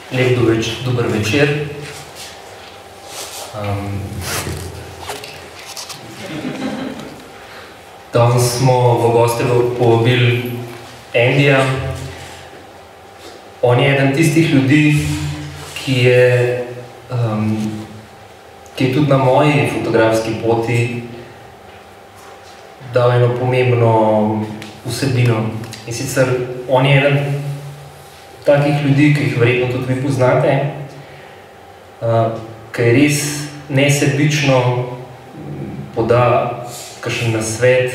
Lep dober večer. Danes smo v goste povabili Andyja. On je eden tistih ljudi, ki je tudi na moji fotografski poti dal eno pomembno vsebino. In sicer on je eden takih ljudi, ki jih verjetno tudi vi poznate, ki je res nesebično poda kakšen nasvet.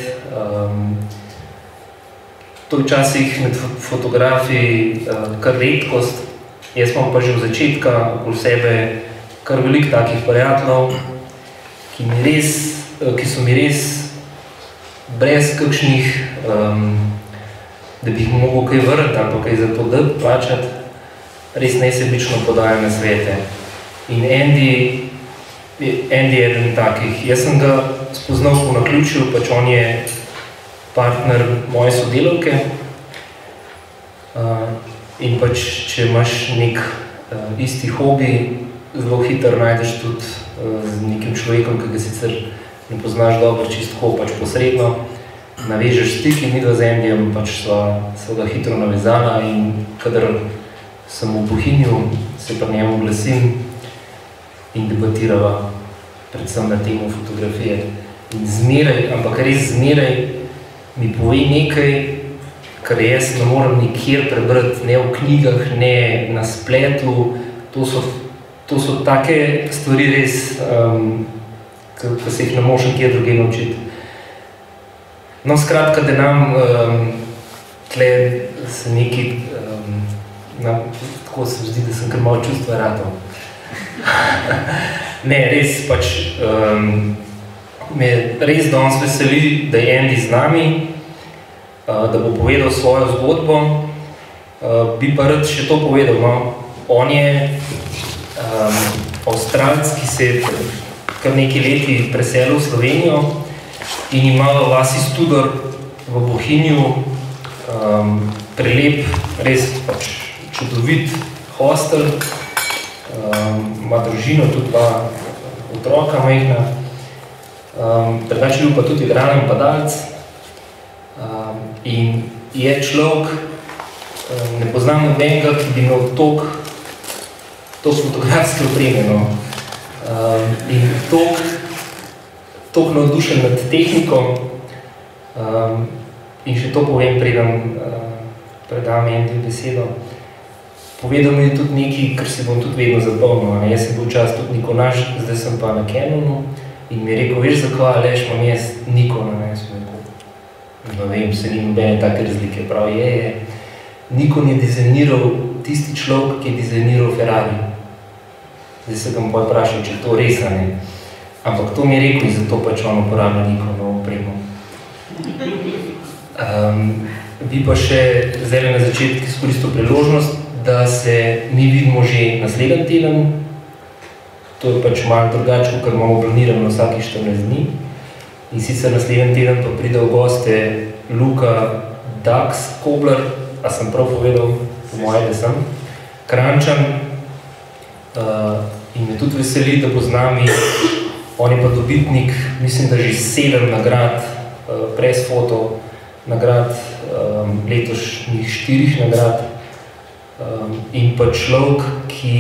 To je včasih med fotografi kar redkost. Jaz imam pa že od začetka okoli sebe kar veliko takih prijateljev, ki so mi res brez kakšnih, da bi jih mogel kaj vrniti ali pa kaj za to plačati, res nesebično podajo nasvete. In Andy je eden takih. Jaz sem ga spoznal po naključju, pač on je partner moje sodelavke. In pač, če imaš nek isti hobi, zelo hitro najdeš tudi z nekim človekom, ki ga sicer ne poznaš dobro, čisto pač posredno, navežeš stik in midva z Andyjem pač sva ga hitro navezala in kadar sem v Bohinju, se pri njemu glasim in debatirava predvsem na temo fotografije. In zmeraj, ampak res zmeraj mi pove nekaj, kar jaz ne morem nikjer prebrati, ne v knjigah, ne na spletu. To so take stvari res, ki se jih ne moreš nikjer drugje naučiti. No, skratka, da nam tle se nekaj, tako se zdi, da sem kar malo čustva ratal. Ne, res pač, me res danes veseli, da je Andy z nami, da bo povedal svojo zgodbo. Bi pa rad še to povedal, no. On je Avstralec, ki se je kar nekaj leti preselil v Slovenijo in ima v vasi Studor v Bohinju prelep, res pač čudovit hostel, ima družino, tudi dva otroka majhna, drugače bil pa tudi igralen padalec in je človek, ne poznam nobenega, ki bi imel toliko fotografske opreme, no. In toliko navdušen nad tehniko in še to povem, preden predam Andyju besedo. Povedal mi je tudi nekaj, kar si bom tudi vedno zapomnil. Jaz sem bil včasih tudi Nikonaš, zdaj sem pa na Canonu in mi je rekel, veš zakaj, Aleš, imam jaz Nikona. Jaz sem rekel, no vem, se ni nobene take razlike, prav je. Nikon je dizajniral tisti človek, ki je dizajniral Ferrari. Zdaj se ga bom pa vprašal, če to res, ne. Ampak to mi je rekel in zato pač on uporablja Nikonovo opremo. Bi pa še zdaj na začetku izkoristil priložnost, da se mi vidimo že naslednji teden. To je pač malo drugače, kot imamo planirano vsakih 14 dni. In sicer naslednji teden pa pride v goste Luka Dax-Kobler, a sem prav povedal, po moje, da sem, Kranjčan. In me tudi veseli, da bo z nami. On je pa dobitnik, mislim, da že 7 nagrad, press foto nagrad, letošnjih 4 nagrad. In pa človek, ki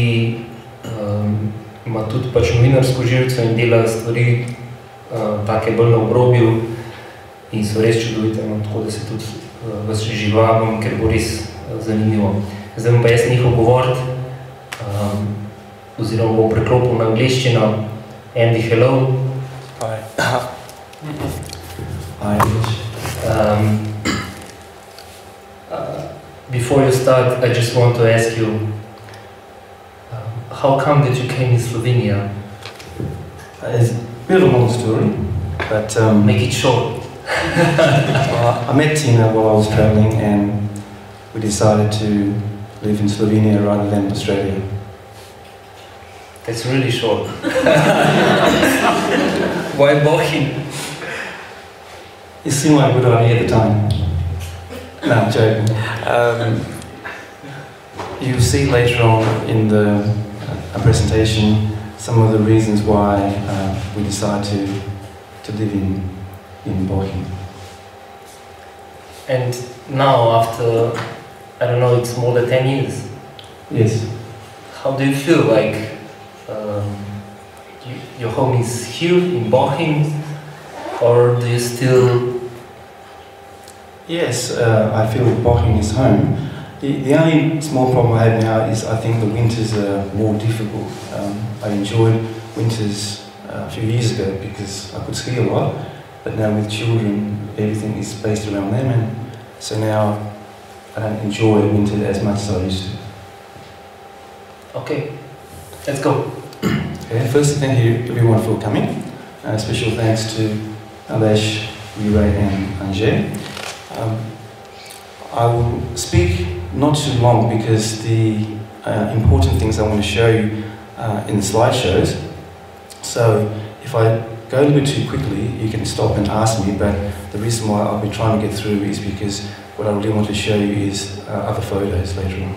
ima tudi pač novinarsko živco in dela stvari take bolj na obrobju in so res čudovite, tako da se tudi vas živabim, ker bo res zanimivo. Zdaj bom pa jaz nehal govoriti, oziroma bom preklopil na angleščino. Andy, hello. Hi. Hi. Before you start, I just want to ask you, how come that you came in Slovenia? It's a bit of a long story, but Make it short. I met Tina while I was traveling and we decided to live in Slovenia rather than Australia. That's really short. Why Bohin? It seemed like a good idea at the time. No, I'm joking. You'll see later on in the presentation some of the reasons why we decided to live in Bochum. And now, after, I don't know, it's more than 10 years. Yes. How do you feel? Like your home is here in Bochum, or do you still? Yes, I feel Bochum is home. The only small problem I have now is I think the winters are more difficult. I enjoyed winters a few years ago because I could ski a lot, but now with children everything is based around them, and so now I don't enjoy winter as much as I used to. Okay, let's go. Okay, first thank you everyone for coming. Special thanks to Aleš, Juraj and Anže. I will speak not too long because the important things I want to show you in the slideshows. So if I go a little bit too quickly, you can stop and ask me, but the reason why I'll be trying to get through is because what I really want to show you is other photos later on.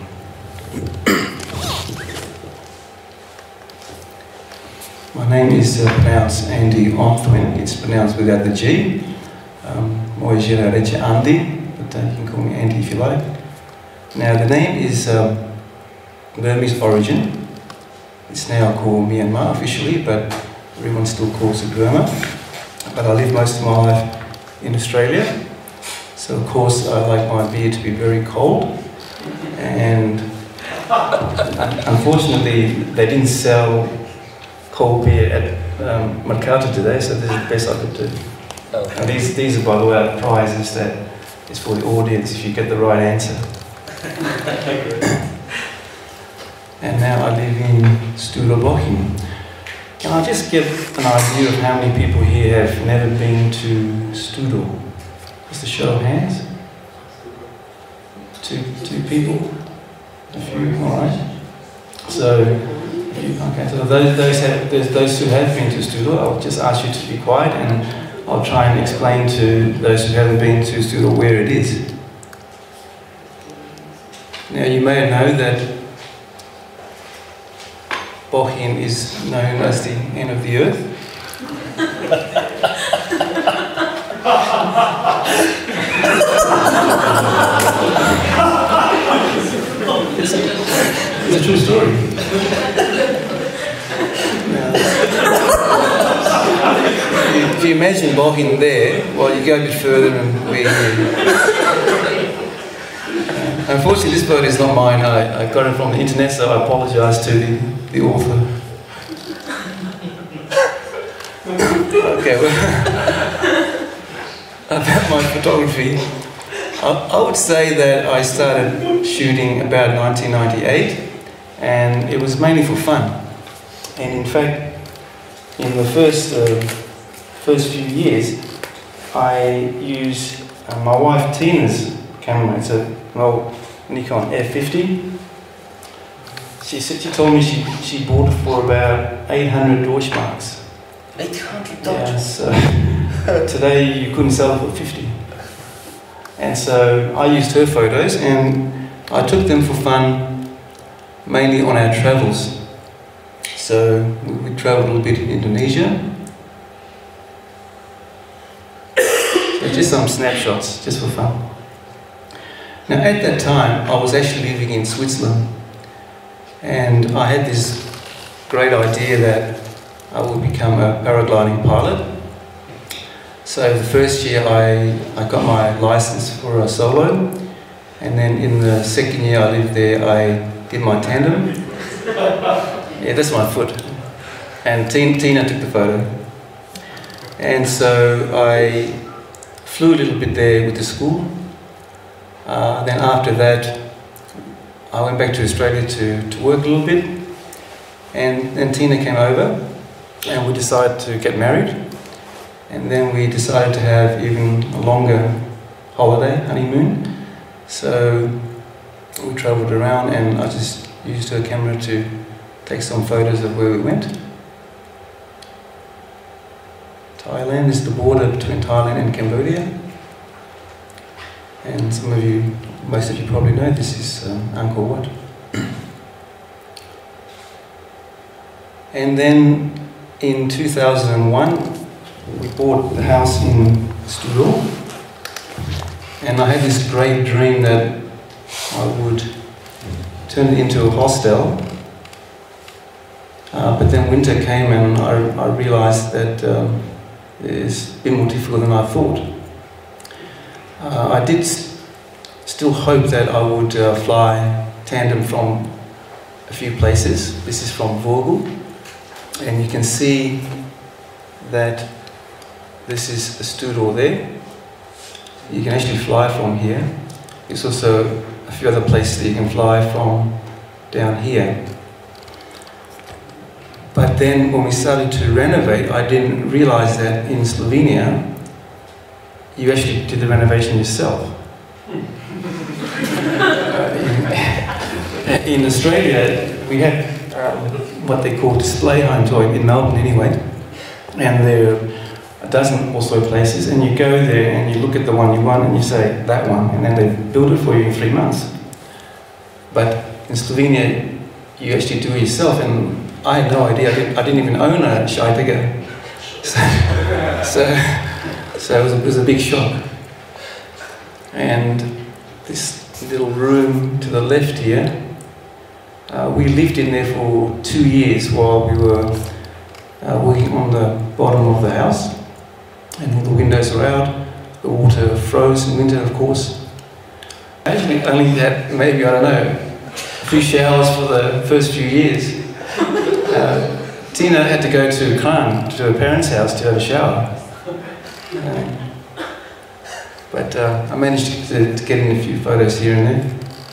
My name is pronounced Andy Omthwin. It's pronounced without the G. Moje žena reče Andy, but you can call me Andy if you like. Now the name is Burmese origin. It's now called Myanmar officially, but everyone still calls it Burma. But I lived most of my life in Australia, so of course I like my beer to be very cold. And unfortunately, they didn't sell cold beer at Mercator today, so this is the best I could do. Okay. And these are, by the way, prizes that is for the audience if you get the right answer. And now I live in Studer Bochum. Can I just get an idea of how many people here have never been to Studer? Just a show of hands. Two people? A few, alright. So, okay, so those who have been to Studer, I'll just ask you to be quiet and I'll try and explain to those who haven't been to Studer where it is. Now you may know that Bochum is known as the end of the earth. It's a true story. If you imagine Bochum there, well, you go a bit further and we're here. Unfortunately, this photo is not mine. I got it from the internet, so I apologise to the author. Okay, well, about my photography, I would say that I started shooting about 1998, and it was mainly for fun. And in fact, in the first few years, I used my wife Tina's camera. It's an old Nikon F50. She told me she bought it for about 800 Deutschmarks. 800 Yeah, so today you couldn't sell it for 50. And so I used her photos and I took them for fun, mainly on our travels. So we travelled a little bit in Indonesia. So just some snapshots, just for fun. Now at that time, I was actually living in Switzerland, and I had this great idea that I would become a paragliding pilot. So the first year I got my license for a solo, and then in the second year I lived there, I did my tandem. Yeah, that's my foot. And Tina took the photo. And so I flew a little bit there with the school. Then after that, I went back to Australia to work a little bit. And then Tina came over and we decided to get married. And then we decided to have even a longer holiday, honeymoon. So we travelled around and I just used her camera to take some photos of where we went. Thailand is the border between Thailand and Cambodia. And most of you probably know this is Angkor Wat. And then in 2001, we bought the house in Studor. And I had this great dream that I would turn it into a hostel. But then winter came and I realized that it's a bit more difficult than I thought. I did still hope that I would fly tandem from a few places. This is from Vogel, and you can see that this is a Studor there. You can actually fly from here. There's also a few other places that you can fly from down here. But then when we started to renovate, I didn't realize that in Slovenia, you actually did the renovation yourself. In Australia, we have what they call display homes, or in Melbourne anyway, and there are a dozen or so places, and you go there and you look at the one you want and you say, that one, and then they build it for you in 3 months. But in Slovenia, you actually do it yourself, and I had no idea. I didn't even own a Scheidegger. So it was a big shock. And this little room to the left here, we lived in there for 2 years while we were working on the bottom of the house. And all the windows were out, the water froze in winter, of course. Actually, only had maybe, I don't know, a few showers for the first few years. Tina had to go to Kran, to her parents' house, to have a shower. But I managed to get in a few photos here and there.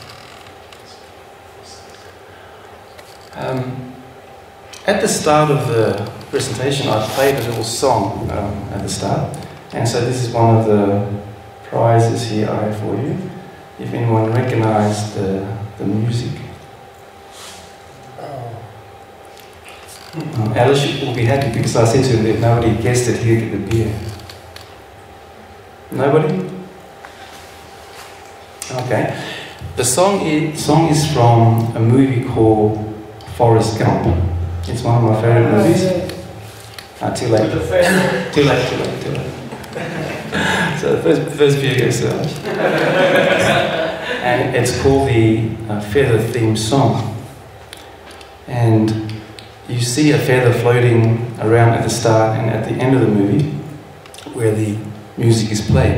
At the start of the presentation, I played a little song at the start, and so this is one of the prizes here I have for you. If anyone recognised the music. Alice will be happy because I said to him that if nobody guessed it, he'll get the beer. Nobody? Okay. The song is from a movie called Forrest Gump. It's one of my favourite movies. Too late. Too late. So the first beer goes to Alice. And it's called the Feather Theme Song. And you see a feather floating around at the start and at the end of the movie where the music is played.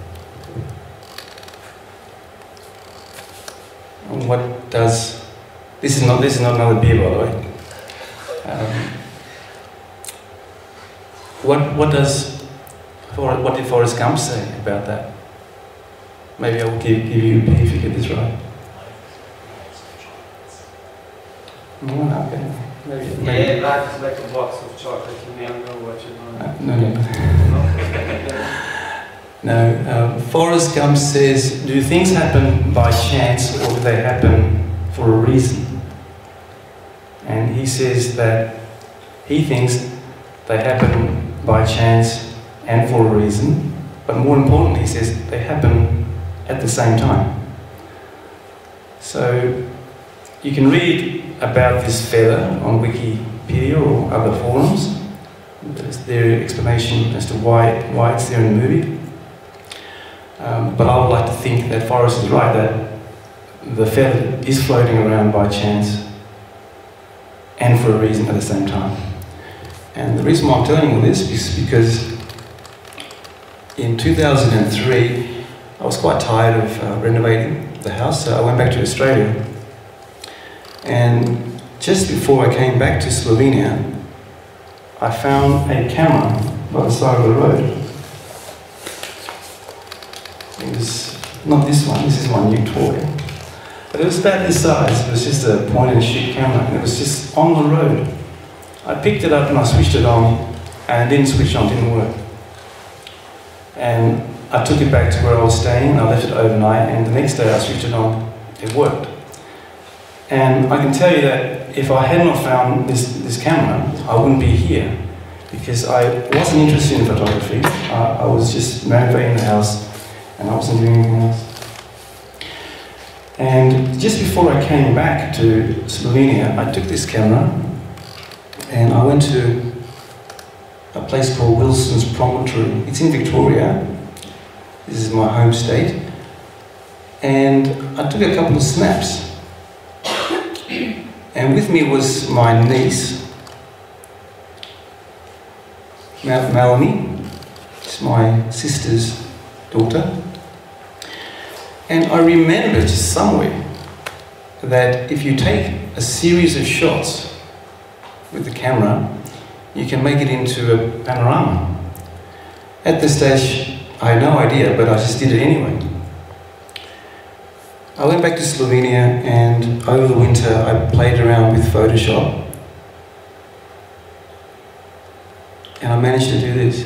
And what does... This is not another beer, by the way. What did Forrest Gump say about that? Maybe I will give you a beer if you get this right. No, okay. Maybe. Yeah, life is like a box of chocolate. You never know what you want. No. Forrest Gump says, do things happen by chance or do they happen for a reason? And he says that he thinks they happen by chance and for a reason, but more importantly, he says they happen at the same time. So you can read about this feather on Wikipedia or other forums. There's their explanation as to why it's there in the movie. But I would like to think that Forrest is right, that the feather is floating around by chance and for a reason at the same time. And the reason why I'm telling you this is because in 2003, I was quite tired of renovating the house, so I went back to Australia. And just before I came back to Slovenia, I found a camera by the side of the road. It was not this one, this is my new toy. But it was about this size. It was just a point-and-shoot camera, and it was just on the road. I picked it up and I switched it on, and it didn't switch on, it didn't work. And I took it back to where I was staying, and I left it overnight, and the next day I switched it on, it worked. And I can tell you that if I had not found this camera, I wouldn't be here, because I wasn't interested in photography. I was just renovating the house, and I wasn't doing anything else. And just before I came back to Slovenia, I took this camera and I went to a place called Wilson's Promontory. It's in Victoria. This is my home state. And I took a couple of snaps. And with me was my niece, Melanie. It's my sister's daughter. And I remember just somewhere that if you take a series of shots with the camera, you can make it into a panorama. At this stage, I had no idea, but I just did it anyway. I went back to Slovenia, and over the winter I played around with Photoshop, and I managed to do this.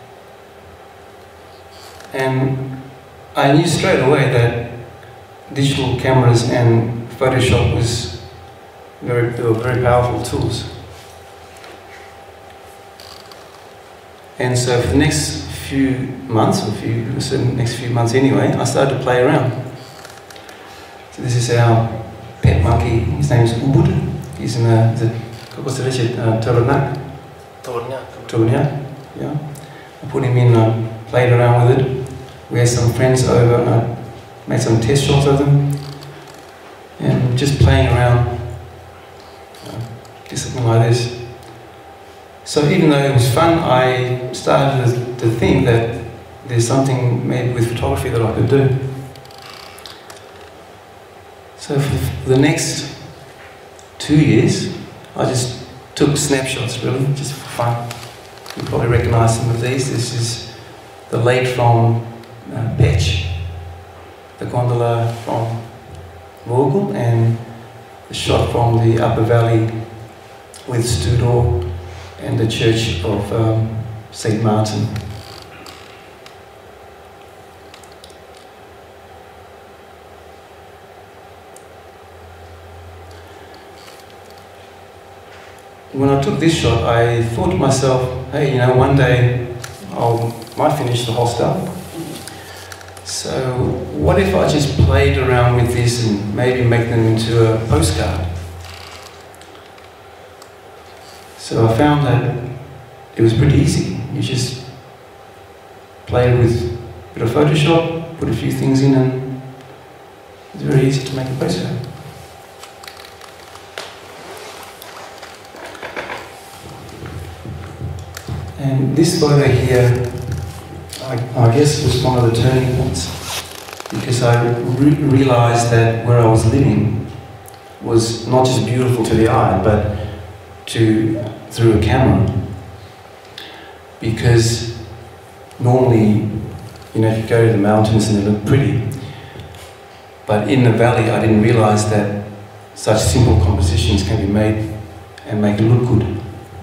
And I knew straight away that digital cameras and Photoshop they were very powerful tools. And so for the next few months, next few months anyway, I started to play around. So this is our pet monkey. His name is Ubud. He's in Tornak. Yeah. I put him in, I played around with it. We had some friends over, and I made some test shots of them. And just playing around, did something like this. So even though it was fun, I started to think that there's something maybe with photography that I could do. So for the next 2 years, I just took snapshots, really, just for fun. You probably recognise some of these. This is the lake from Pech, the gondola from Vogel, and the shot from the upper valley with Studor and the church of St. Martin. When I took this shot, I thought to myself, hey, one day I might finish the hostel. So what if I just played around with this and maybe make them into a postcard? So I found that it was pretty easy. You just play with a bit of Photoshop, put a few things in, and it's very easy to make a postcard. And this photo here, I guess, was one of the turning points, because I realised that where I was living was not just beautiful to the eye, but through a camera. Because normally, if you go to the mountains and they look pretty, but in the valley I didn't realise that such simple compositions can be made and make it look good.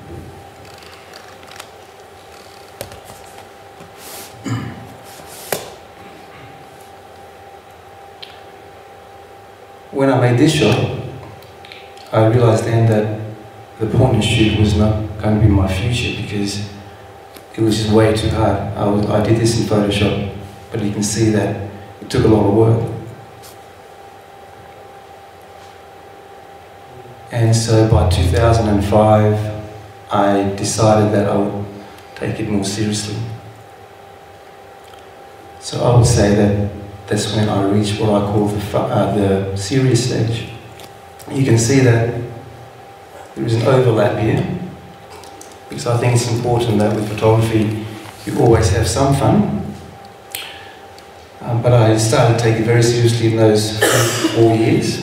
When I made this shot, I realised then that the point and shoot was not going to be my future, because it was just way too hard. I did this in Photoshop, but you can see that it took a lot of work. And so by 2005, I decided that I would take it more seriously. So I would say that that's when I reached what I call the serious stage. You can see that there is an overlap here, because I think it's important that with photography you always have some fun. But I started to take it very seriously in those 4 years,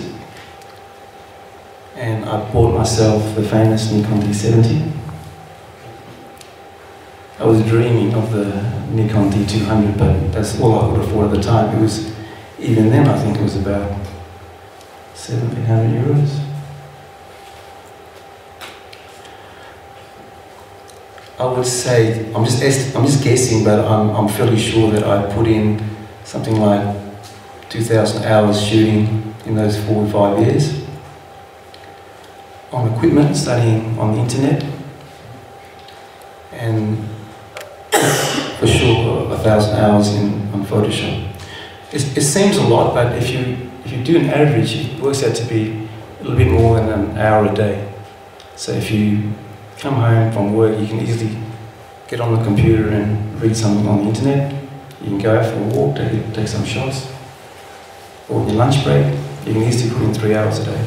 and I bought myself the famous Nikon D70. I was dreaming of the Nikon D200, but that's all I could afford at the time. It was, even then, I think it was about 1,700 euros. I would say, I'm just guessing, but I'm fairly sure that I put in something like 2,000 hours shooting in those 4 or 5 years. On equipment, studying on the internet, and for sure 1,000 hours on Photoshop. It seems a lot, but if you do an average, it works out to be a little bit more than an hour a day. So if you come home from work, you can easily get on the computer and read something on the internet. You can go out for a walk, take some shots. Or on your lunch break, you can easily put in 3 hours a day.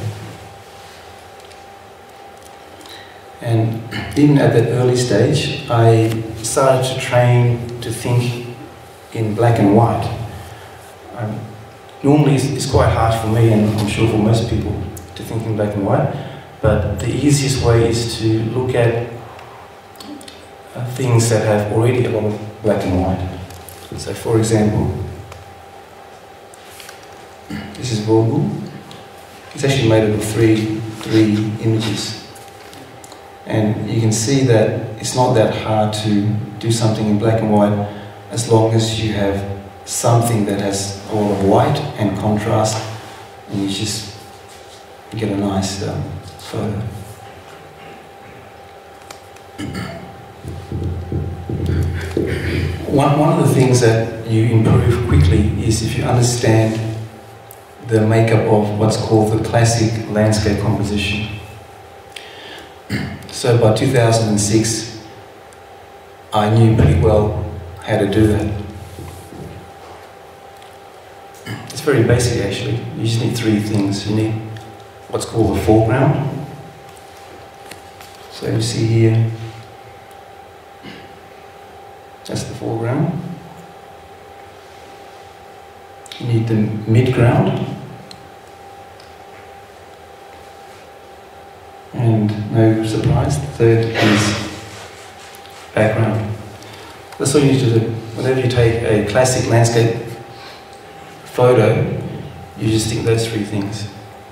And even at that early stage, I started to train to think in black and white. Normally it's quite hard for me, and I'm sure for most people, to think in black and white, but the easiest way is to look at things that have already a lot of black and white. So for example, this is Vogel. It's actually made up of three images. And you can see that it's not that hard to do something in black and white as long as you have something that has a lot of white and contrast, and you just get a nice photo. One of the things that you improve quickly is if you understand the makeup of what's called the classic landscape composition. So by 2006, I knew pretty well how to do that. It's very basic actually. You just need 3 things. You need what's called the foreground. So you see here, that's the foreground. You need the midground. And no surprise, the third is background. That's all you need to do. Whenever you take a classic landscape photo, you just think those 3 things.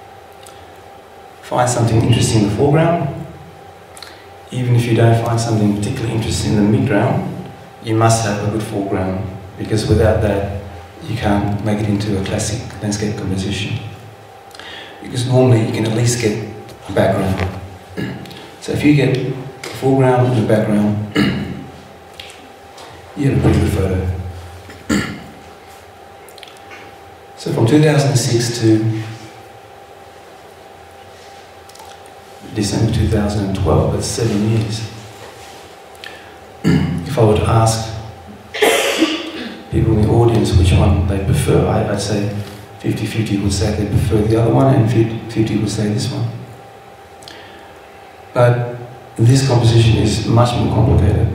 Find something interesting in the foreground. Even if you don't find something particularly interesting in the midground, you must have a good foreground, because without that, you can't make it into a classic landscape composition. Because normally you can at least get a background. So if you get a foreground and a background, you have a pretty good photo. So from 2006 to December 2012, that's 7 years. If I were to ask people in the audience which one they prefer, I'd say 50-50 would say they prefer the other one, and 50 would say this one. But this composition is much more complicated.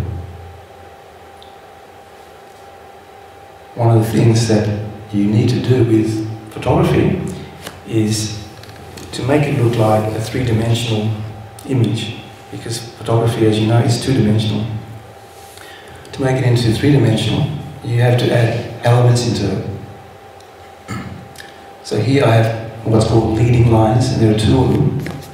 One of the things that you need to do with photography is to make it look like a 3-dimensional image, because photography, as you know, is 2-dimensional. To make it into 3-dimensional, you have to add elements into it. So here I have what's called leading lines, and there are 2 of them.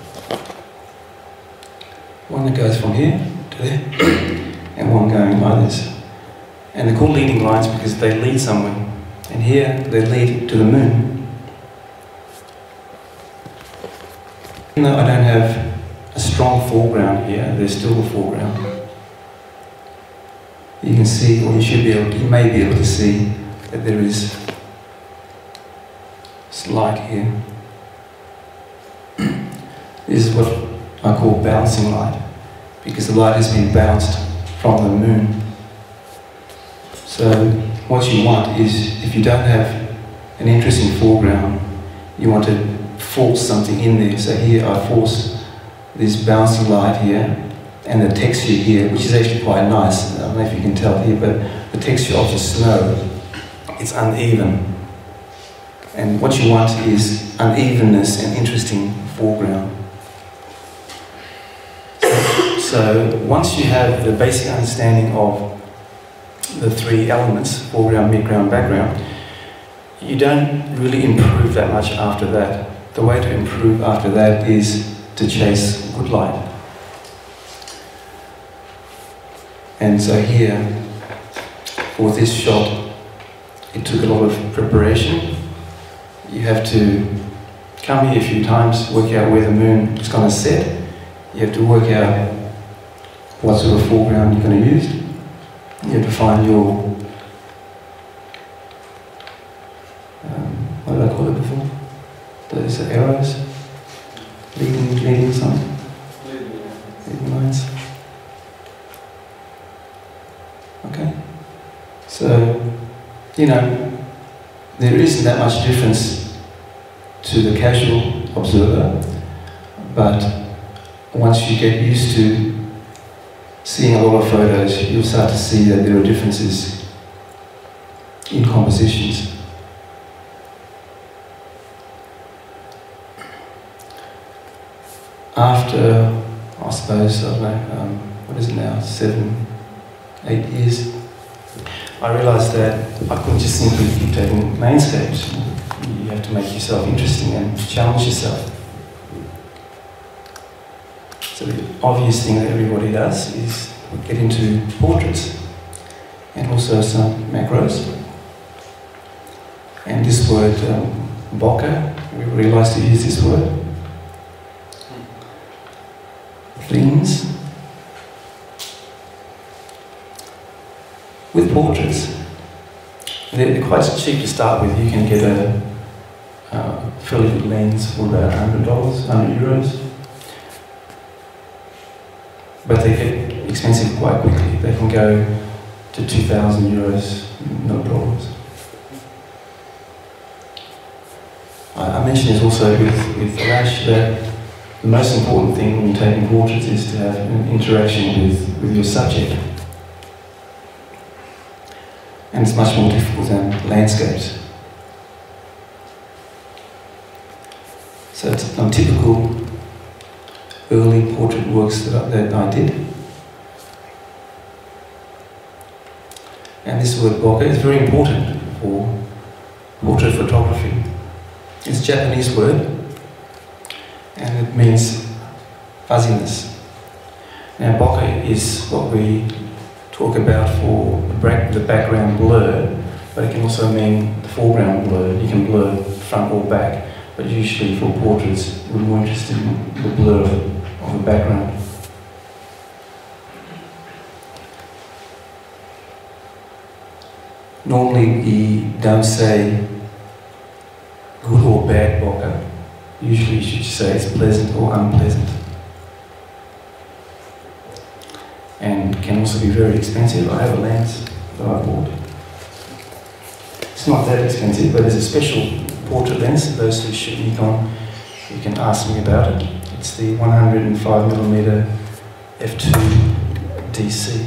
One that goes from here to there, and one going like this. And they're called leading lines because they lead somewhere. And here they lead to the moon. Even though I don't have a strong foreground here, there's still a foreground. You can see, or you may be able to see, that there is light here. This is what I call bouncing light, because the light has been bounced from the moon. So what you want is, if you don't have an interesting foreground, you want to force something in there. So here I force this bouncing light here, and the texture here, which is actually quite nice. I don't know if you can tell here, but the texture of the snow, it's uneven. And what you want is unevenness and interesting foreground. So once you have the basic understanding of the 3 elements, foreground, midground, background, you don't really improve that much after that. The way to improve after that is to chase good light. And so here, for this shot, it took a lot of preparation. You have to come here a few times, work out where the moon is going to set. You have to work out what sort of foreground you're going to use. You have to find your, what did I call it before? Those arrows, leading something, leading lines. you know, there isn't that much difference to the casual observer, but once you get used to seeing a lot of photos, you'll start to see that there are differences in compositions. After, I suppose, I don't know, what is it now, 7, 8 years, I realised that I couldn't just simply keep taking landscapes. You have to make yourself interesting and challenge yourself. So the obvious thing that everybody does is get into portraits and also some macros. And this word, bokeh, everybody likes to use this word. Things. With portraits, they're quite cheap to start with. You can get a fairly good lens for about $100, 100 euros. But they get expensive quite quickly. They can go to 2,000 euros, no problems. I mentioned this also with Rash, that the most important thing when you're taking portraits is to have an interaction with your subject. And it's much more difficult than landscapes. So some typical early portrait works that I did. And this word bokeh is very important for portrait photography. It's a Japanese word, and it means fuzziness. Now bokeh is what we talk about for the background blur, but it can also mean the foreground blur. You can blur front or back, but usually for portraits we're more interested in the blur of the background. Normally we don't say good or bad bokeh. Usually you should say it's pleasant or unpleasant. And can also be very expensive. I have a lens that I bought. It's not that expensive, but there's a special portrait lens. Those who shoot Nikon, you can ask me about it. It's the 105mm f2 DC.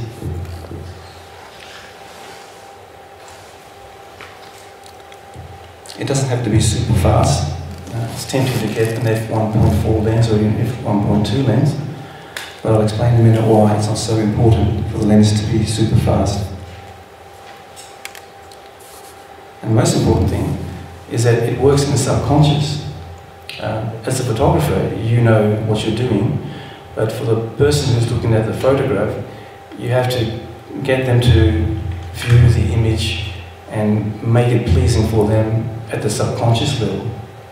It doesn't have to be super fast. It's tempting to get an f1.4 lens or an f1.2 lens, but I'll explain in a minute why it's not so important for the lens to be super fast. And the most important thing is that it works in the subconscious. As a photographer, you know what you're doing, but for the person who's looking at the photograph, you have to get them to view the image and make it pleasing for them at the subconscious level.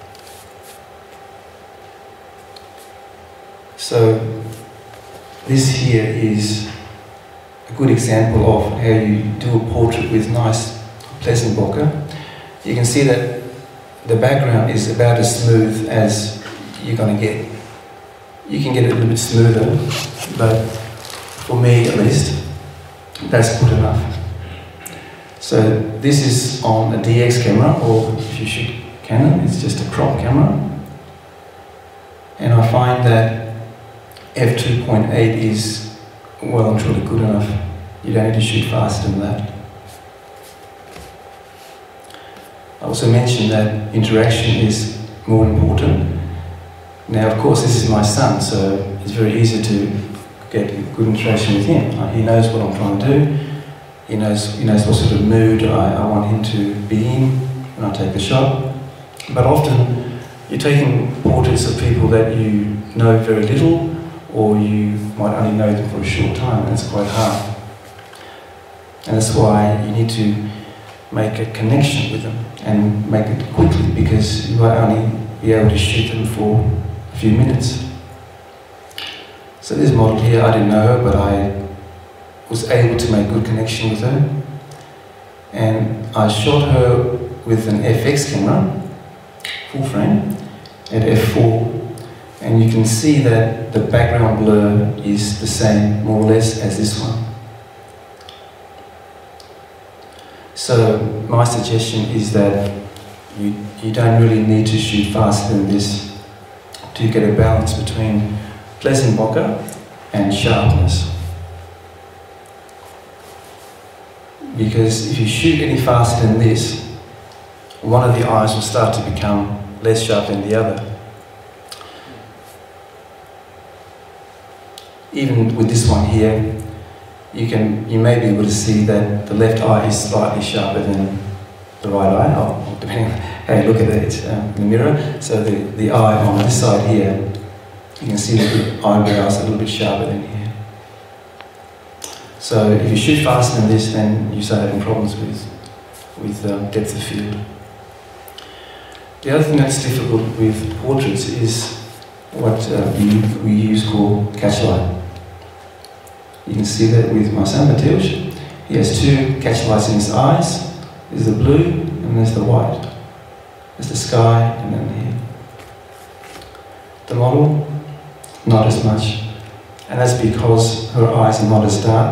So this here is a good example of how you do a portrait with nice, pleasant bokeh. You can see that the background is about as smooth as you're going to get. You can get it a little bit smoother, but for me at least, that's good enough. So this is on a DX camera, or if you shoot Canon, it's just a crop camera. And I find that f2.8 is well and truly good enough. You don't need to shoot faster than that. I also mentioned that interaction is more important. Now, of course, this is my son, so it's very easy to get good interaction with him. He knows what I'm trying to do. He knows what sort of mood I want him to be in when I take the shot. But often, you're taking portraits of people that you know very little, or you might only know them for a short time, and it's quite hard. And that's why you need to make a connection with them and make it quickly, because you might only be able to shoot them for a few minutes. So this model here, I didn't know her, but I was able to make good connection with her. And I shot her with an FX camera, full frame, at f4. And you can see that the background blur is the same, more or less, as this one. So my suggestion is that you don't really need to shoot faster than this to get a balance between pleasant bokeh and sharpness. Because if you shoot any faster than this, one of the eyes will start to become less sharp than the other. Even with this one here, you may be able to see that the left eye is slightly sharper than the right eye, or depending on how you look at it in the mirror. So the eye on this side here, you can see that the eyebrows are a little bit sharper than here. So if you shoot faster than this, then you start having problems with depth of field. The other thing that's difficult with portraits is what we use called catch light. You can see that with my son Mateusz. He has two catch lights in his eyes. There's the blue and there's the white. There's the sky and then here. The model, not as much. And that's because her eyes are not as dark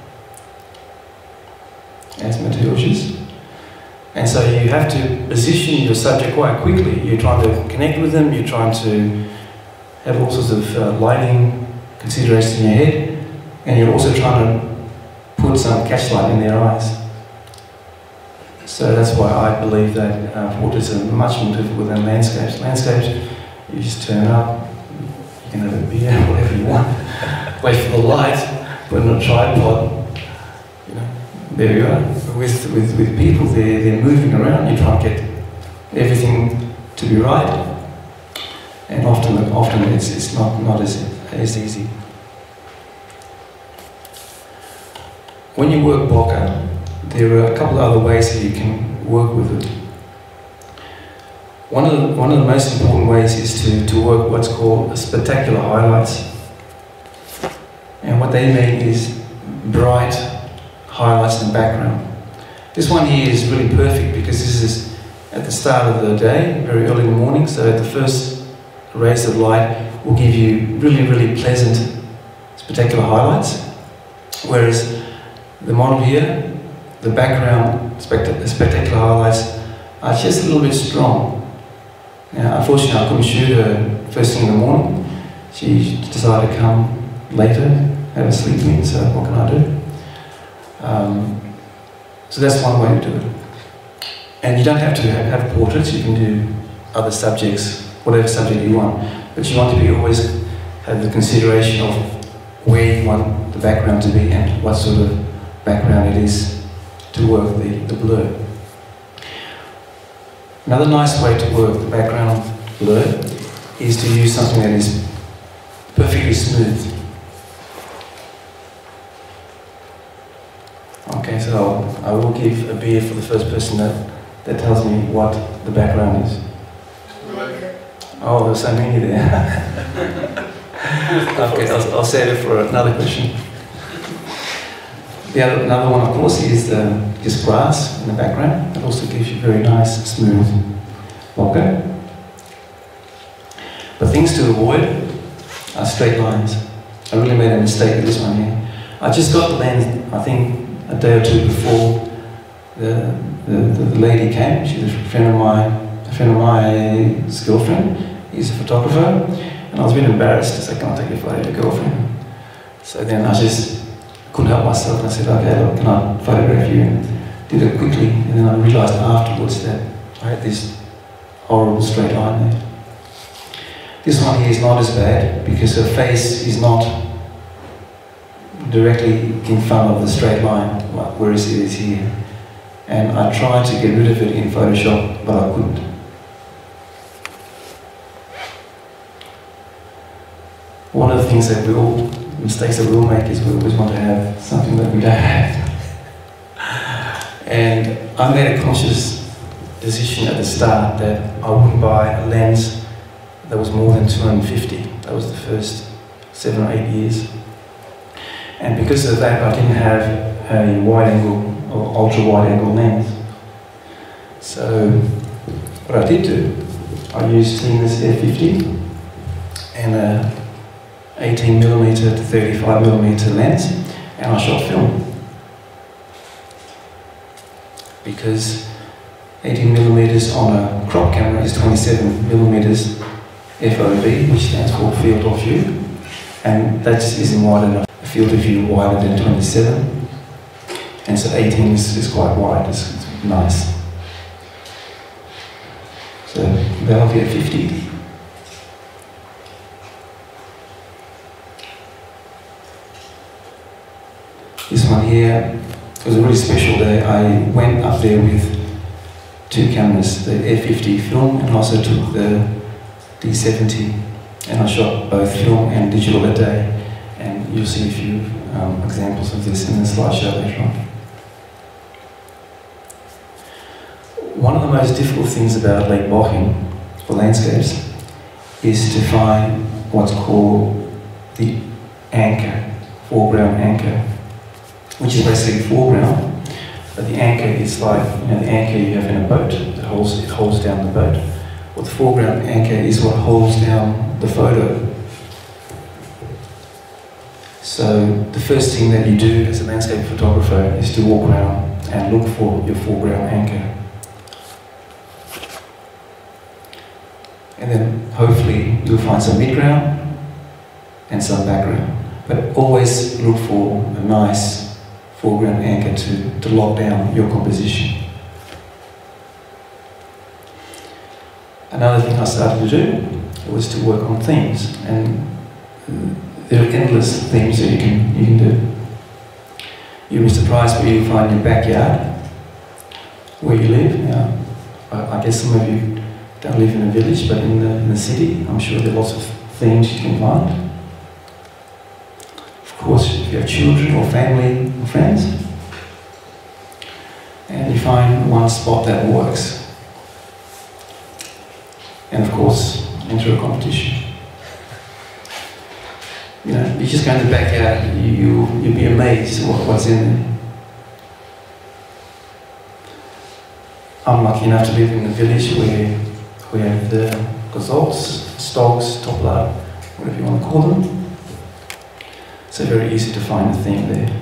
as Mateusz's. And so you have to position your subject quite quickly. You're trying to connect with them, you're trying to have all sorts of lighting considerations in your head, and you're also trying to put some catch light in their eyes. So that's why I believe that portraits are much more difficult than landscapes. Landscapes, you just turn up, you can have a beer, whatever you want, wait for the light, put it on a tripod, you know, there you are. With people, they're moving around, you try to get everything to be right, and often it's not as easy. When you work bokeh, there are a couple of other ways that you can work with it. One of the most important ways is to work what's called spectacular highlights. And what they mean is bright highlights in the background. This one here is really perfect because this is at the start of the day, very early in the morning, so the first rays of light will give you really, really pleasant spectacular highlights. Whereas the model here, the background spectacular highlights are just a little bit strong. Now, unfortunately, I couldn't shoot her first thing in the morning. She decided to come later, have a sleep in, so what can I do? So that's one way to do it. And you don't have to have portraits, you can do other subjects, whatever subject you want. But you want to always have the consideration of where you want the background to be and what sort of background it is to work the blur. Another nice way to work the background blur is to use something that is perfectly smooth. Okay, so I will give a beer for the first person that tells me what the background is. Oh, there's so many there. Okay, I'll save it for another question. Another one, of course, is just grass in the background. That also gives you very nice, smooth bokeh. But things to avoid are straight lines. I really made a mistake with this one here. I just got the lens, I think, a day or two before the lady came. She's a friend of my girlfriend. He's a photographer, and I was a bit embarrassed to say, "Can I take a photo of your girlfriend?" So then I just couldn't help myself, and I said, "Okay, look, can I photograph you?" And did it quickly, and then I realised afterwards that I had this horrible straight line there. This one here is not as bad because her face is not directly in front of the straight line, whereas it is here. And I tried to get rid of it in Photoshop, but I couldn't. One of the things that mistakes that we all make is we always want to have something that we don't have. And I made a conscious decision at the start that I wouldn't buy a lens that was more than 250. That was the first 7 or 8 years. And because of that, I didn't have a wide angle or ultra wide angle lens. So what I did do, I used Tima's F50 and a 18mm to 35mm lens, and I shot film. because 18mm on a crop camera is 27mm FOV, which stands for field of view, and that just isn't wide enough. A field of view wider than 27, and so 18 is quite wide, it's nice. So that'll be at 50. This one here, it was a really special day. I went up there with 2 cameras, the F50 film, and also took the D70, and I shot both film and digital that day, and you'll see a few examples of this in the slideshow later on. One of the most difficult things about Lake Bochum for landscapes is to find what's called the anchor, foreground anchor, which is basically foreground, but the anchor is like, you know, the anchor you have in a boat that holds down the boat. Well, the foreground anchor is what holds down the photo. So the first thing that you do as a landscape photographer is to walk around and look for your foreground anchor. And then hopefully you'll find some midground and some background. But always look for a nice foreground anchor to lock down your composition. Another thing I started to do was to work on themes, and there are endless themes that you can do. You'll be surprised what you find in your backyard, where you live. Now, I guess some of you don't live in a village, but in the city, I'm sure there are lots of themes you can find. Of course, if you have children or family or friends, and you find one spot that works. And of course, enter a competition. You know, you just go in the backyard, you'll be amazed at what's in there. I'm lucky enough to live in a village where we have the gazelles, stogs, toplar, whatever you want to call them. So very easy to find a theme there.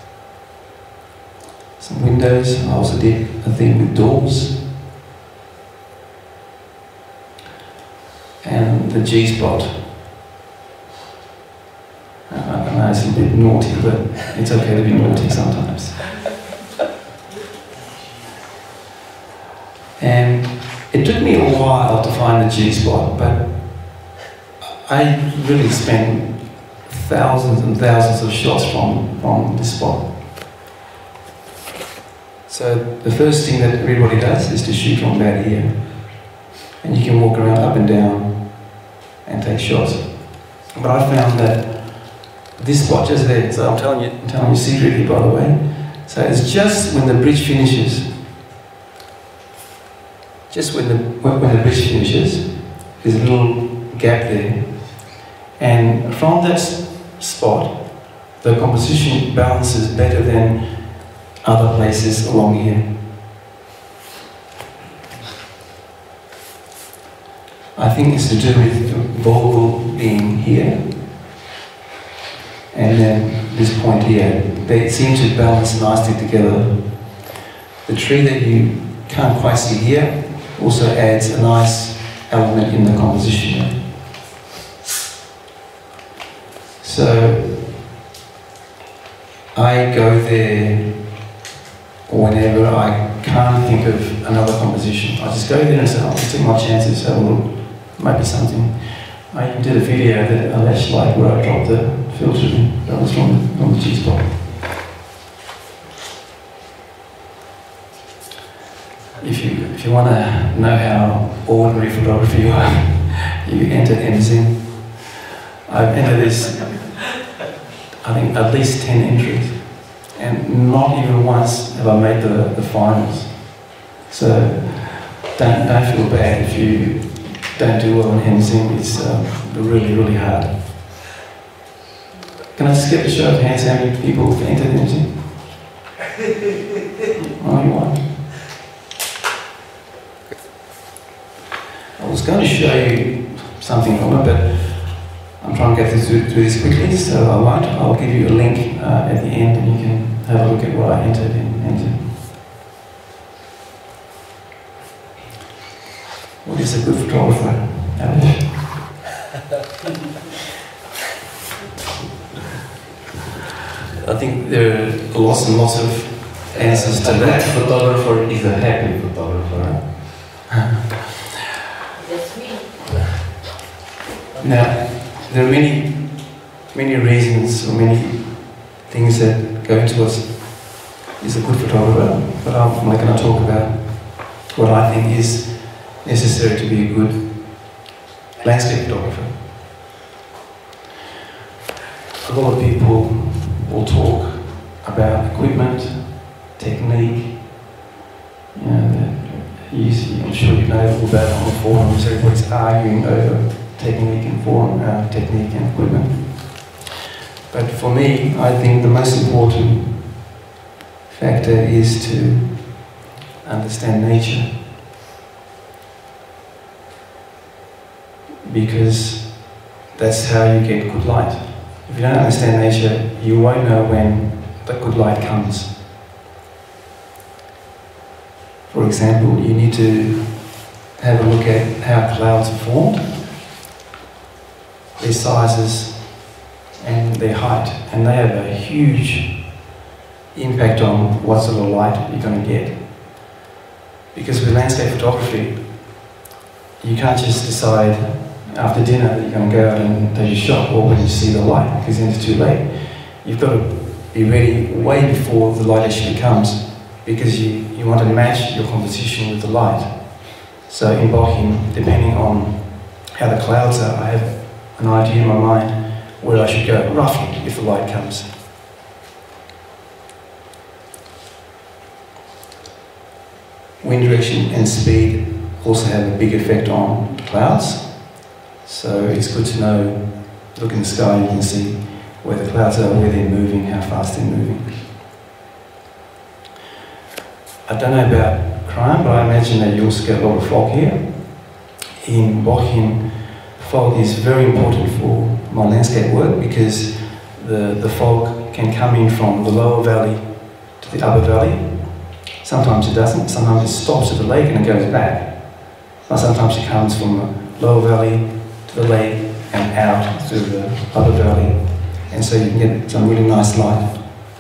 Some windows, I also did a theme with doors. And the G-spot. I know it's a bit naughty, but it's okay to be naughty sometimes. And it took me a while to find the G-spot, but I really spent thousands and thousands of shots from this spot. So the first thing that everybody does is to shoot from about here. And you can walk around up and down and take shots. But I found that this spot just there, so I'm telling you a secret here, by the way. So it's just when the bridge finishes, when the bridge finishes, there's a little gap there. And from that spot, the composition balances better than other places along here. I think it's to do with Vogel being here, and then this point here. They seem to balance nicely together. The tree that you can't quite see here also adds a nice element in the composition. So I go there whenever I can't think of another composition. I just go there and say, I'll just take my chances, have a look. Maybe something. I did a video that a lash light where I dropped the filter in. That was from the G-spot. If you want to know how ordinary photography you are, you enter MZin. I've entered this, I think, at least 10 entries, and not even once have I made the finals. So don't feel bad if you don't do well in MZin. It's really, really hard. Can I just get a show of hands how many people have entered MZin? Only one. I was going to show you something from it, but I'm trying to get through this quickly, so I won't. I'll give you a link at the end, and you can have a look at what I entered in MZin. What is a good photographer? Alish? I think there are lots and lots of answers to A good that. photographer is a happy photographer. That's me. Now, there are many reasons or many things that go into us is a good photographer, but I'm not going to talk about what I think is necessary to be a good landscape photographer. A lot of people will talk about equipment, technique. You know, I'm sure you know all about on the forums. Everybody's arguing over technique and form, technique and equipment. But for me, I think the most important factor is to understand nature. Because that's how you get good light. If you don't understand nature, you won't know when the good light comes. For example, you need to have a look at how clouds are formed, their sizes and their height, and they have a huge impact on what sort of light you're going to get. Because with landscape photography, you can't just decide after dinner that you're going to go out and take a shot or when you see the light, because then it's too late. You've got to be ready way before the light actually comes, because you want to match your composition with the light. So in Bochum, depending on how the clouds are, I have an idea in my mind where I should go roughly if the light comes. Wind direction and speed also have a big effect on clouds. So it's good to know, look in the sky, you can see where the clouds are, where they're moving, how fast they're moving. I don't know about crime, but I imagine that you also get a lot of fog here. In Bochum, fog is very important for my landscape work because the fog can come in from the lower valley to the upper valley. Sometimes it doesn't, sometimes it stops at the lake and it goes back. But sometimes it comes from the lower valley to the lake and out through the upper valley. And so you can get some really nice light.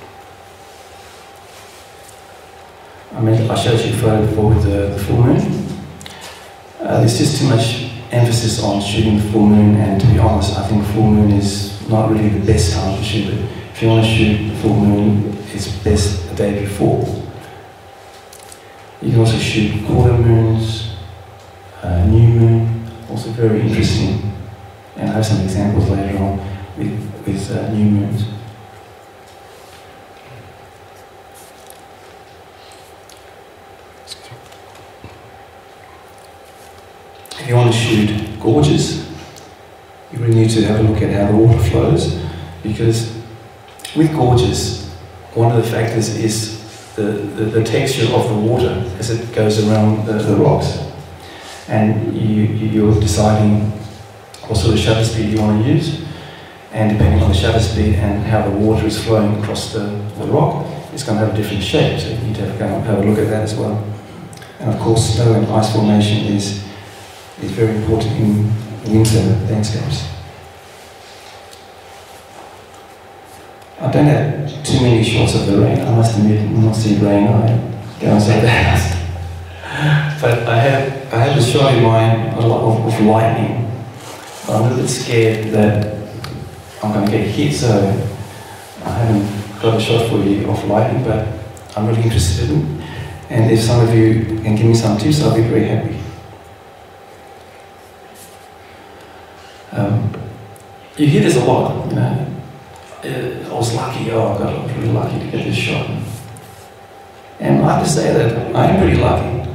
I showed you a photo before with the full moon. There's just too much emphasis on shooting the full moon, and to be honest, I think full moon is not really the best time to shoot it. If you want to shoot the full moon, it's best the day before. You can also shoot quarter moons, new moon, also very interesting. And I have some examples later on with new moons. If you want to shoot gorges, you really need to have a look at how the water flows, because with gorges, one of the factors is the texture of the water as it goes around the rocks. And you're deciding what sort of shutter speed you want to use, and depending on the shutter speed and how the water is flowing across the rock, it's going to have a different shape, so you need to have a look at that as well. And of course, snow and ice formation is very important in winter landscapes. I don't have too many shots of the rain, I must admit. When I see rain, I go and say that. But I have a shot in mind of lightning. I'm a little bit scared that I'm going to get hit, so I haven't got a shot for you of lightning, but I'm really interested in it. And if some of you can give me some tips, I'll be very happy. You hear this a lot, you know. I was lucky, oh God, I was really lucky to get this shot. And I have to say that I'm pretty lucky.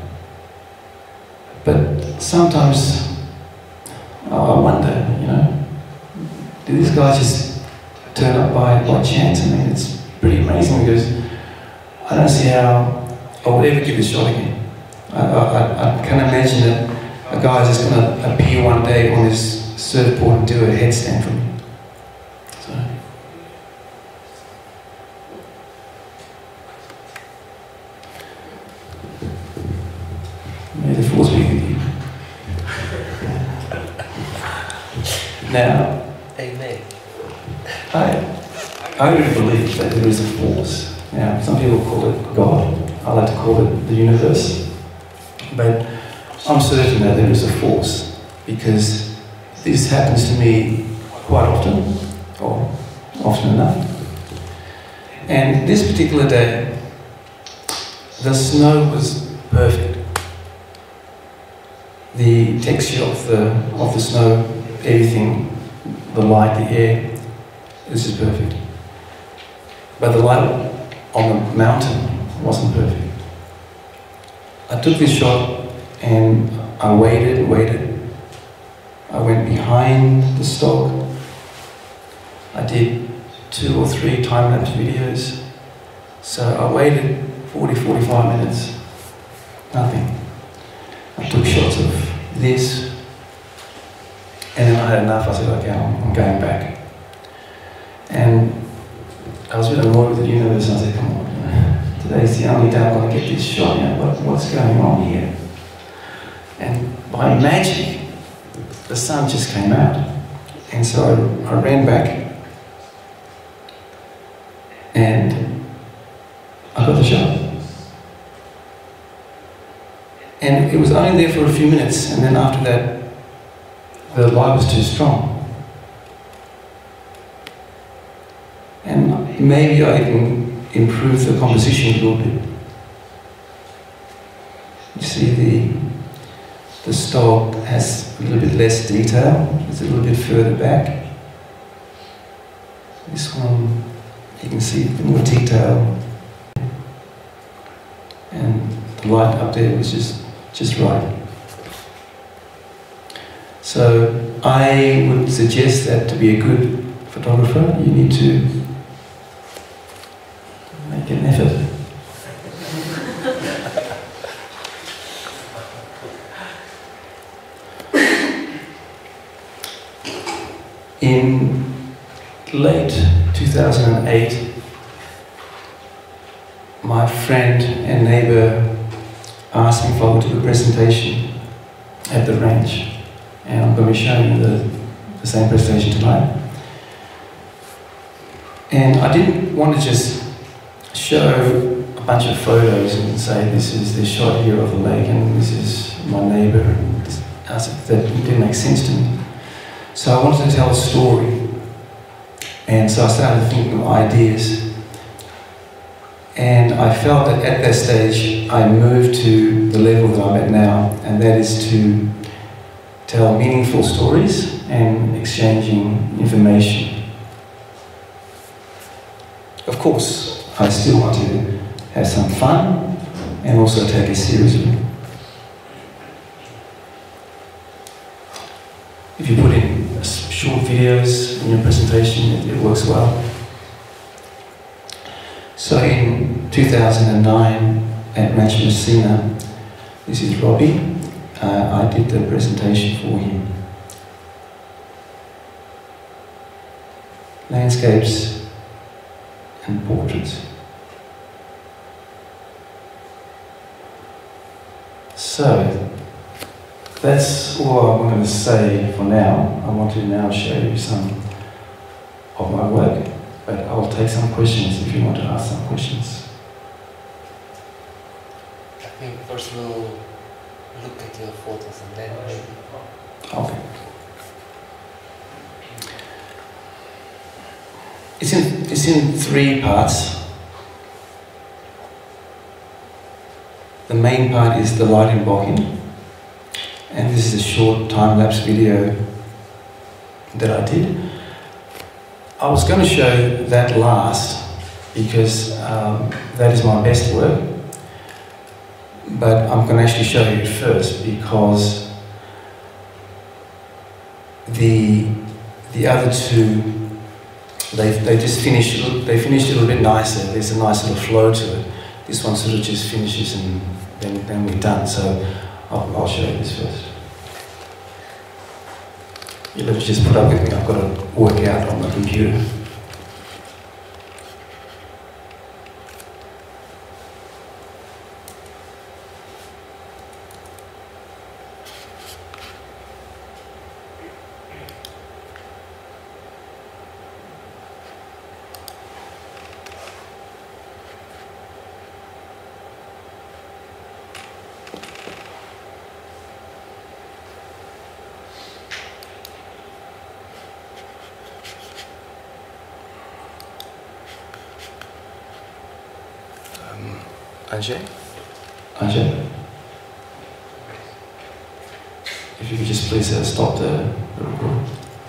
But sometimes I wonder, you know, do these guys just turn up by chance? I mean, it's pretty amazing because I don't see how I would ever give this shot again. I can't imagine that a guy is just going to appear one day on his surfboard and do a headstand for me. So. May the force be with you. Now, Amen. I really believe that there is a force. Now, some people call it God. I like to call it the universe. But I'm certain that there is a force, because this happens to me quite often, or often enough. And this particular day, the snow was perfect. The texture of the snow, everything, the light, the air, this is perfect. But the light on the mountain wasn't perfect. I took this shot and I waited. I went behind the stock. I did 2 or 3 time-lapse videos. So I waited 40-45 minutes. Nothing. I took shots of this, and then I had enough. I said, okay, I'm going back. And I was a bit annoyed with the universe, and I said, come on, today's the only day I'm going to get this shot. What's going on here? And by magic, the sun just came out. And so I ran back, and I got the shot. And it was only there for a few minutes, and then after that, the light was too strong. And maybe I can improve the composition a little bit. You see, the stock has a little bit less detail. It's a little bit further back. This one, you can see a bit more detail. And the light up there was just right. So I would suggest that to be a good photographer, you need to make an effort. In late 2008, my friend and neighbour asked me if I would do a presentation at the range, and I'm going to be showing you the same presentation tonight. And I didn't want to just show a bunch of photos and say this is the shot here of the lake and this is my neighbour. That didn't make sense to me. So I wanted to tell a story, and so I started thinking of ideas. And I felt that at that stage I moved to the level that I'm at now, and that is to tell meaningful stories and exchanging information. Of course, I still want to have some fun and also take it seriously. If you put in short videos in your presentation, it works well. So in 2009 at Ranch Messina, this is Robbie. I did the presentation for him. Landscapes and portraits. So that's all I'm going to say for now. I want to now show you some of my work, but I'll take some questions if you want to ask some questions. I think first we'll look at your photos and then maybe. Okay. It's in 3 parts. The main part is the lighting blocking, and this is a short time-lapse video that I did. I was going to show that last because that is my best work, but I'm going to actually show you it first because the other 2, they just finished. They finished a little bit nicer. There's a nice little flow to it. This one sort of just finishes and then we're done. So I'll show you this first. You'll have to just put up with me. I've got to work out on the computer. Ajay? Ajay? If you could just please stop the recording.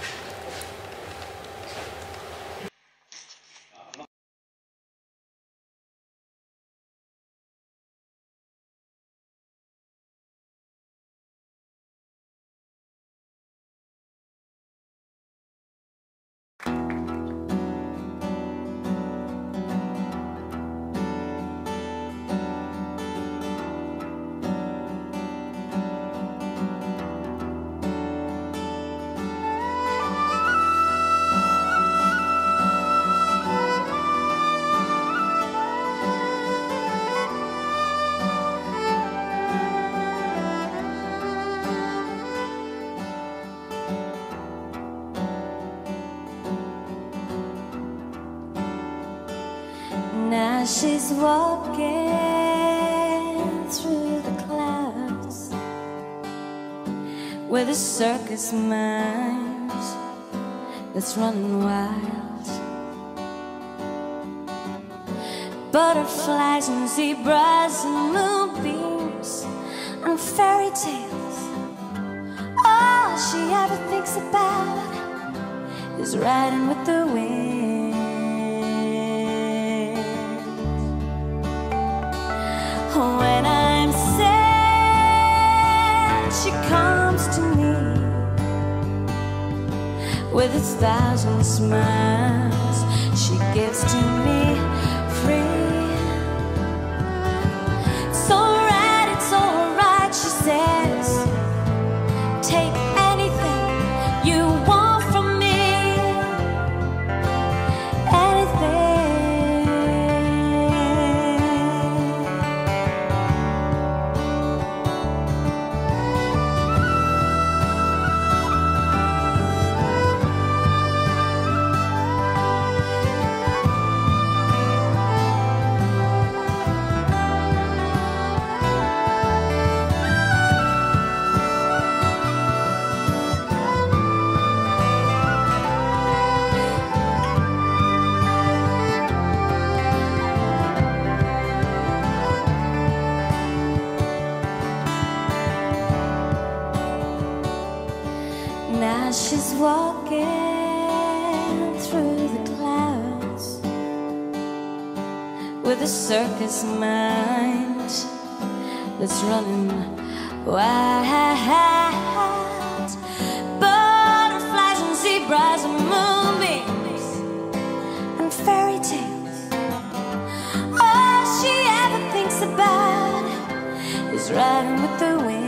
Now she's walking through the clouds with a circus mind that's running wild. Butterflies and zebras and moonbeams and fairy tales. All she ever thinks about is riding with the wind. When I'm sad, she comes to me with 1,000 smiles she gives to me free. It's alright, she says. Take anything you want from me. Anything. Now she's walking through the clouds with a circus mind that's running wild. Butterflies and zebras and moonbeams and fairy tales. All she ever thinks about is riding with the wind.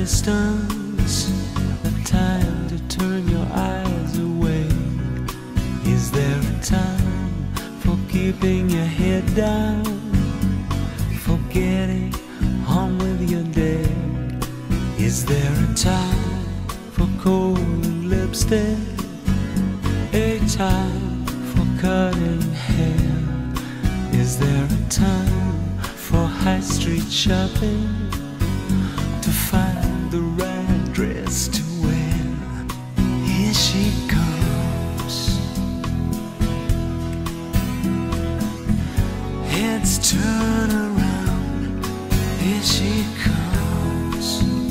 instance, a time to turn your eyes away? Is there a time for keeping your head down, for getting on with your day? Is there a time for cold lipstick, a time for cutting hair? Is there a time for high street shopping, to find the right dress to wear? Here she comes, heads turn around. Here she comes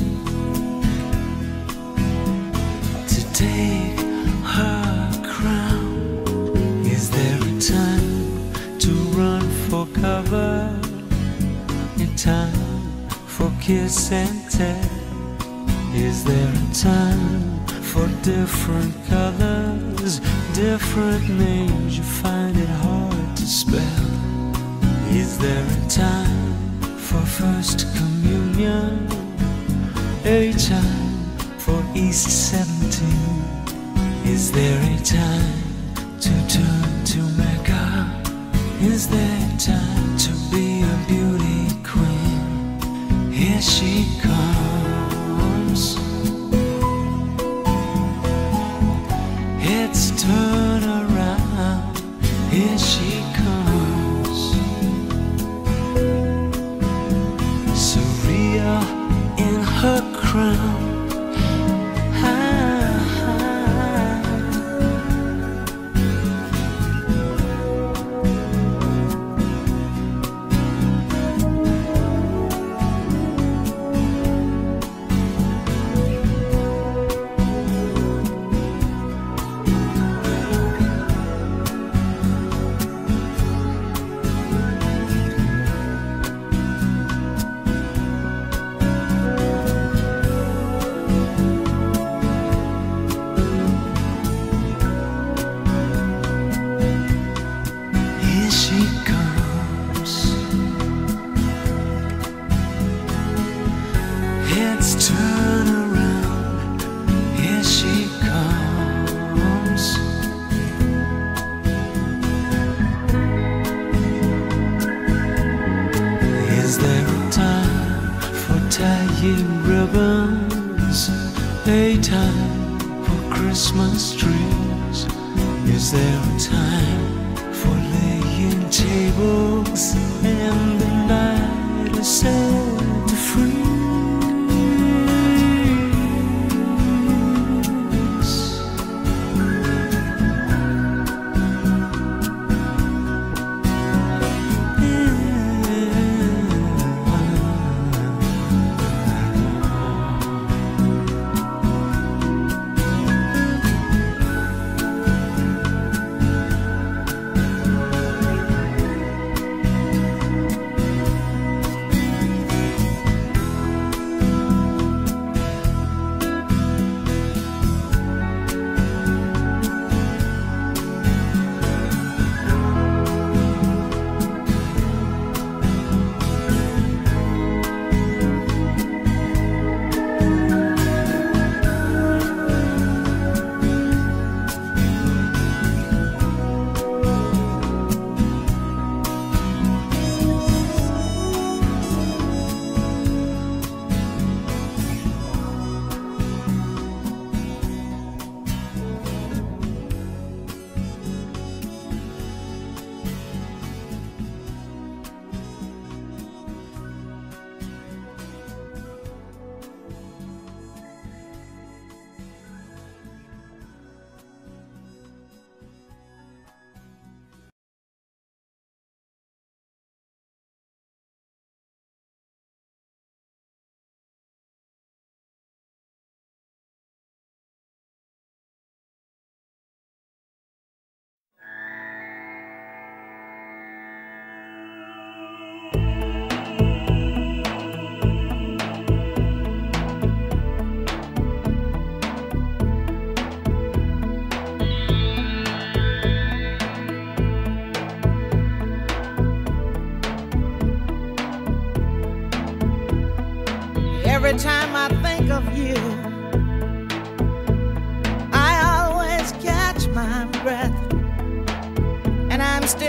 to take her crown. Is there a time to run for cover, a time for kiss and tell? Is there a time for different colors, different names you find it hard to spell? Is there a time for first communion, a time for East 17? Is there a time to turn to Mecca? Is there time to be a beauty queen? Here she comes, heads turn around. Here she comes, Surya in her crown. Turn around, here she comes. Is there a time for tying ribbons, a time for Christmas trees? Is there a time for laying tables and the night is set free?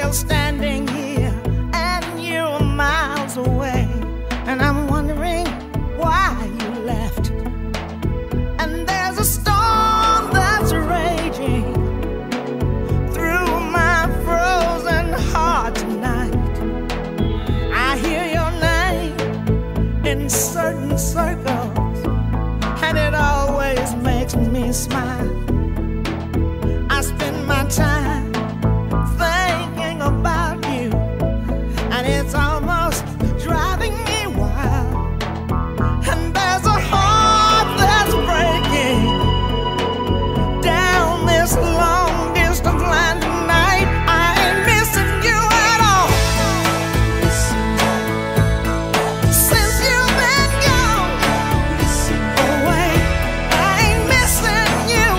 still standing here and you're miles away, and I'm wondering why you left. And there's a storm that's raging through my frozen heart tonight. I hear your name in certain circles, and it always makes me smile. I spend my time thinking about you, and it's almost driving me wild. And there's a heart that's breaking down this long distance line tonight. I ain't missing you at all. Since you've been gone away, I ain't missing you.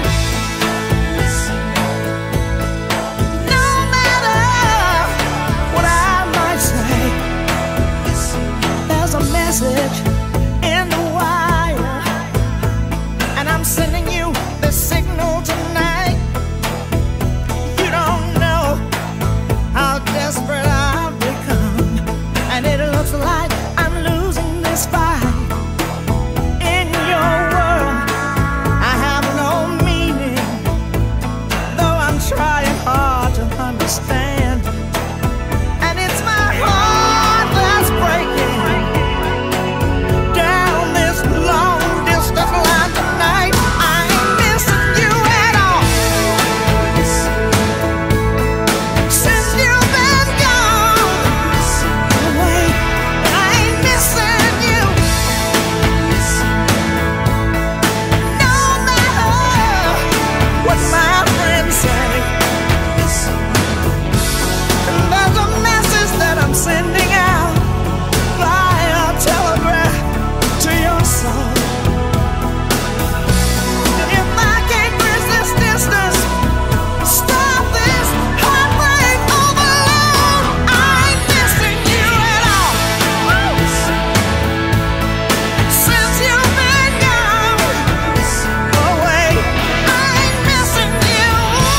No matter what I might say, there's a message in the wire, and I'm sending you the signal tonight. You don't know how desperate I've become, and it looks like I'm losing this fight. In your world, I have no meaning, though I'm trying hard to understand. And it's my heart that's breaking down this long distance line tonight. I ain't missing you at all. Since you've been gone away, I ain't missing you. No matter what my friends say, and there's a message that I'm sending out via telegraph to your soul. If I can't bridge this distance, stop this heartbreak overload, I ain't missing you at all. Since you've been gone away, I ain't missing you.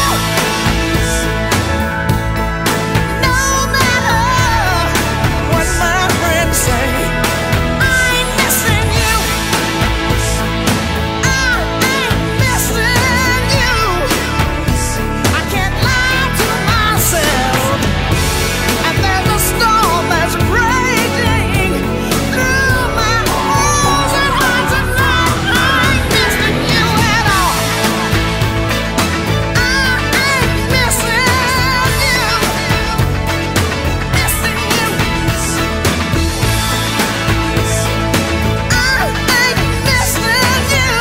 No matter what my friends say, I ain't missing you. I ain't missing you. I can't lie to myself, and there's a storm that's raging through my frozen heart tonight. I ain't missing you at all. I ain't missing you. Missing you. I ain't missing you.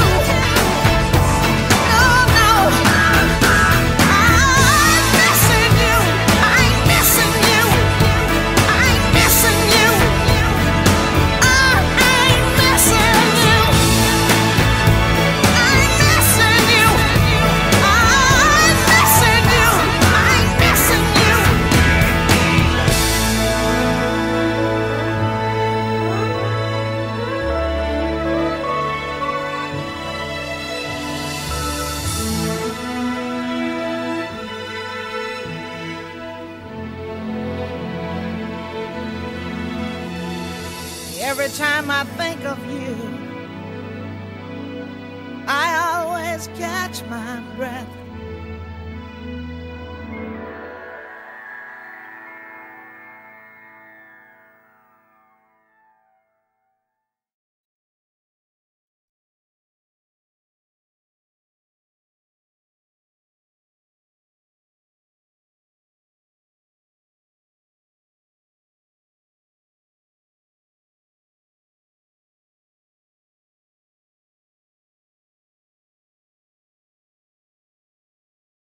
No, no. I ain't missing you. I ain't missing you. I ain't missing you. I ain't missing you. I ain't missing you. I ain't missing you. I ain't missing you. Every time I think of you, I always catch my breath.